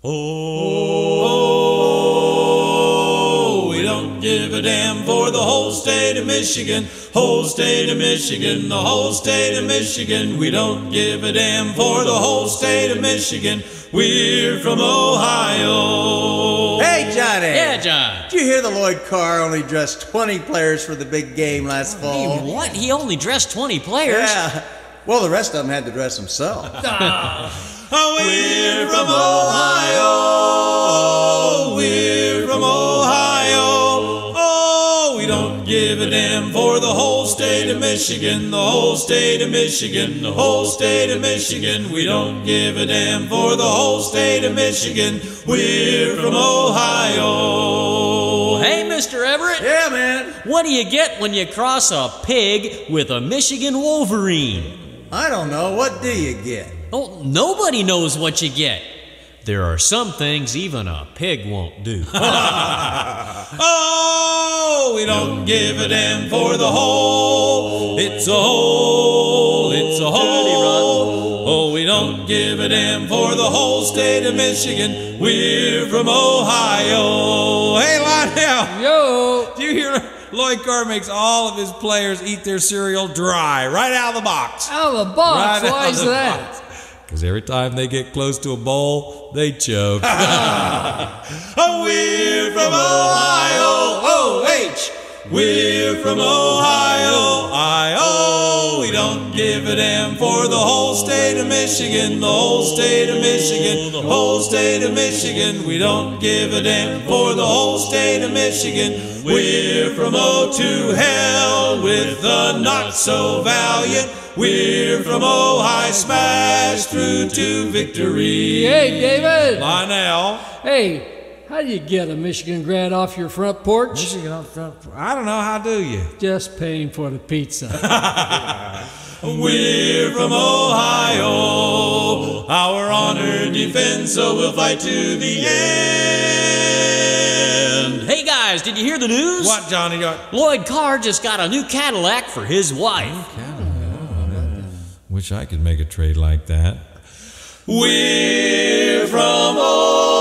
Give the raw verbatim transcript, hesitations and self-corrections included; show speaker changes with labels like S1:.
S1: Oh, we don't give a damn for the whole state of Michigan, whole state of Michigan, the whole state of Michigan. We don't give a damn for the whole state of Michigan. We're from Ohio.
S2: Hey, Johnny.
S3: Yeah, John.
S2: Did you hear the Lloyd Carr only dressed twenty players for the big game last fall?
S3: Hey, what? He only dressed twenty players?
S2: Yeah. Well, the rest of them had to dress themselves.
S1: Oh, we're from Ohio. We're from Ohio. Oh, we don't give a damn for the whole state of Michigan, the whole state of Michigan, the whole state of Michigan. We don't give a damn for the whole state of Michigan. We're from Ohio.
S3: Hey, Mister Everett.
S2: Yeah, man.
S3: What do you get when you cross a pig with a Michigan Wolverine?
S2: I don't know. What do you get?
S3: Oh, nobody knows what you get. There are some things even a pig won't do.
S1: Oh, we don't give a damn for the whole. It's a hole, it's a hole. Oh, we don't give a damn for the whole state of Michigan. We're from Ohio. Hey, Lionel.
S4: Yo.
S1: Do you hear Lloyd Carr makes all of his players eat their cereal dry, right out of the box?
S4: Out of the box?
S1: Right
S4: Why is that?
S1: box. Because every time they get close to a bowl, they choke. Oh, we're from Ohio, O H. We're from Ohio, I O. We don't give a damn for the whole state of Michigan, the whole state of Michigan, the whole state of Michigan. We don't give a damn for the whole state of Michigan. We're from O to hell with the not so valiant. We're from Ohio, smash through to victory.
S4: Hey, David.
S1: Lionel.
S4: Hey, how do you get a Michigan grad off your front porch?
S1: Michigan off front. I don't know. How do you?
S4: Just paying for the pizza.
S1: We're from Ohio. Our honor defends, so we'll fight to the end.
S3: Hey, guys, did you hear the news?
S1: What, Johnny?
S3: Lloyd Carr just got a new Cadillac for his wife.
S1: Wish I could make a trade like that. We're from Ohio.